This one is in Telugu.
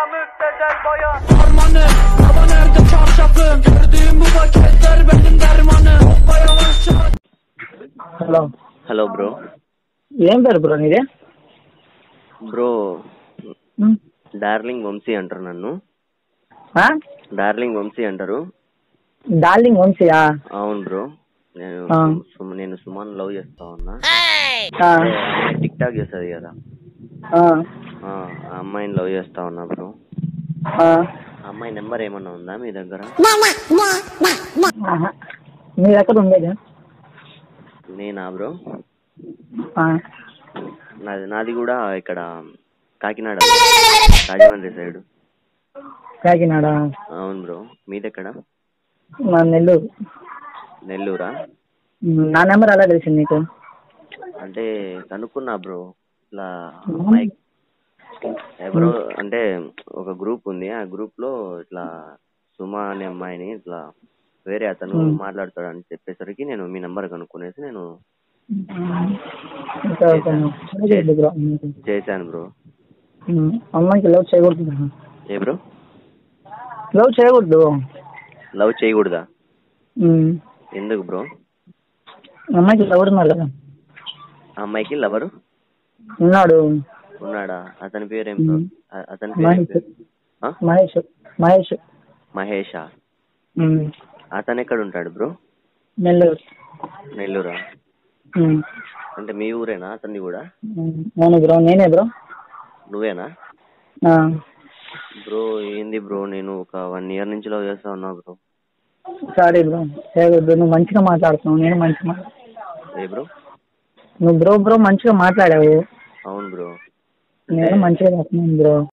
müptezel bayan. Harmanım, baba nerede çarşafım? Gördüğüm bu paketler benim dermanım. Hoppa yavaşça. Hello bro. ఏం పేరు బ్రో నీదే? బ్రో డార్లింగ్ వంశీ అంటారు నన్ను. డార్లింగ్ వంశీ అంటారు. డార్లింగ్ వంశీయా? అవును బ్రో. నేను సుమన్ లవ్ చేస్తా ఉన్నా. టిక్ టాక్ చేస్తుంది కదా, ఆ అమ్మాయిని లవ్ చేస్తా ఉన్నా బ్రో. అమ్మాయి నెంబర్ ఏమన్నా ఉందా మీ దగ్గర? మీ దగ్గర ఉండేది? నేనా బ్రో? నాది కూడా ఇక్కడ కాకినాడ, రాజమండ్రి సైడ్. కాకినాడ? అవును బ్రో. మీదెక్కడ? నెల్లూరు. నెల్లూరా? నా నెంబర్ ఎలా తెలిసింది నీకు? అంటే కనుక్కున్నా బ్రో. ఇట్లా అమ్మాయి ఎవరో అంటే ఒక గ్రూప్ ఉంది, ఆ గ్రూప్ లో ఇట్లా సుమ అనే అమ్మాయిని ఇట్లా వేరే అతను మాట్లాడతాడు అని చెప్పేసరికి నేను మీ నెంబర్ కనుక్కునేసి నేను చేశాను బ్రో. అమ్మాయికి లవ్ చేయకూడదు. ఏ బ్రో? లవ్ చేయకూడదు. లవ్ చేయకూడదా? ఎందుకు బ్రో? అమ్మాయికి లవర్ ఉన్నారు కదా. అమ్మాయికి లవరు ఉన్నాడా? అతని పేరేం బ్రో? అతని పేరు మహేష్. మహేషా? అతను ఎక్కడ ఉంటాడు బ్రో? నెల్లూరా? అంటే మీ ఊరేనా అతన్ని కూడా? అవును బ్రో, నేనే బ్రో. నువ్వేనా బ్రో? ఏంది బ్రో, నేను ఒక 1 year నుంచి లవ్ చేస్తా ఉన్నా బ్రో. సారీ బ్రో, నువ్వు మంచిగా మాట్లాడుతున్నావు, నేను మంచిగా ఏ బ్రో? నువ్వు బ్రో మంచిగా మాట్లాడావు. అవును బ్రో, నేను మంచిగా చేస్తున్నాను బ్రో.